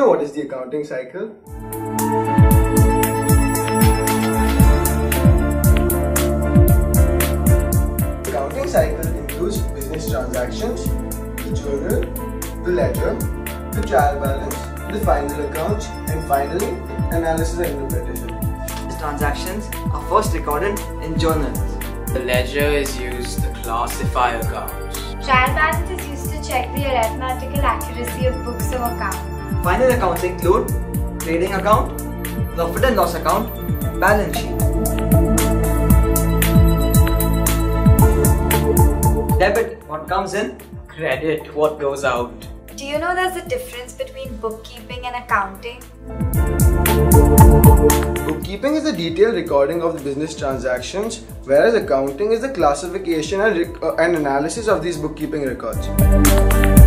know what is the accounting cycle? The accounting cycle includes business transactions, the journal, the ledger, the trial balance, the final accounts, and finally, analysis and interpretation. These transactions are first recorded in journals. The ledger is used to classify accounts. Trial balance is used to check the arithmetical accuracy of books of account. Final accounts include trading account, profit and loss account, balance sheet. Debit, what comes in? Credit, what goes out. Do you know there's a difference between bookkeeping and accounting? Bookkeeping is the detailed recording of the business transactions, whereas accounting is the classification and analysis of these bookkeeping records.